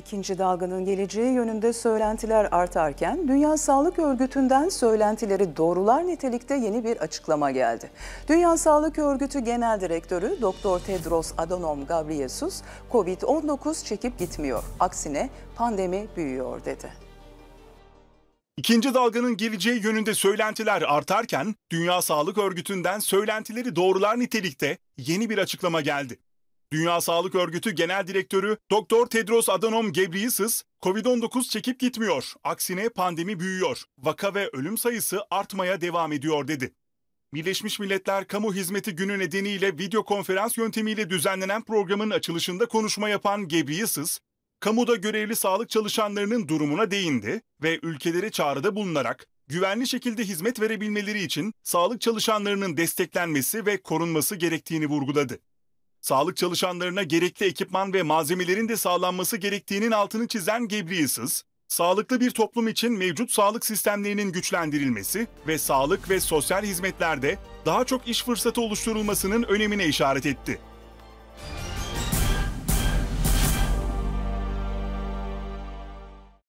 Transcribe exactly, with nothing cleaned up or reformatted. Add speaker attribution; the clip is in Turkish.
Speaker 1: ikinci dalganın geleceği yönünde söylentiler artarken Dünya Sağlık Örgütü'nden söylentileri doğrular nitelikte yeni bir açıklama geldi. Dünya Sağlık Örgütü Genel Direktörü Doktor Tedros Adhanom Ghebreyesus, Covid on dokuz çekip gitmiyor. Aksine pandemi büyüyor dedi.
Speaker 2: İkinci dalganın geleceği yönünde söylentiler artarken Dünya Sağlık Örgütü'nden söylentileri doğrular nitelikte yeni bir açıklama geldi. Dünya Sağlık Örgütü Genel Direktörü Doktor Tedros Adhanom Ghebreyesus, Covid on dokuz çekip gitmiyor. Aksine pandemi büyüyor. Vaka ve ölüm sayısı artmaya devam ediyor dedi. Birleşmiş Milletler Kamu Hizmeti Günü nedeniyle video konferans yöntemiyle düzenlenen programın açılışında konuşma yapan Ghebreyesus, kamuda görevli sağlık çalışanlarının durumuna değindi ve ülkelere çağrıda bulunarak güvenli şekilde hizmet verebilmeleri için sağlık çalışanlarının desteklenmesi ve korunması gerektiğini vurguladı. Sağlık çalışanlarına gerekli ekipman ve malzemelerin de sağlanması gerektiğinin altını çizen Ghebreyesus, sağlıklı bir toplum için mevcut sağlık sistemlerinin güçlendirilmesi ve sağlık ve sosyal hizmetlerde daha çok iş fırsatı oluşturulmasının önemine işaret etti.